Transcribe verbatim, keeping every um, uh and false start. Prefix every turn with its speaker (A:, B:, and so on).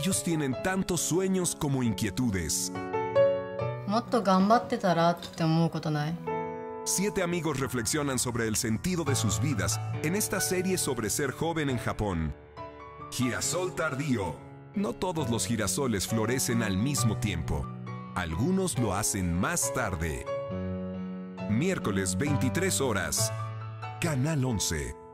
A: Ellos tienen tantos sueños como inquietudes.
B: もっと頑張ってたらって思うことない？
A: Siete amigos reflexionan sobre el sentido de sus vidas en esta serie sobre ser joven en Japón. Girasol tardío. No todos los girasoles florecen al mismo tiempo. Algunos lo hacen más tarde. Miércoles veintitrés horas. Canal once.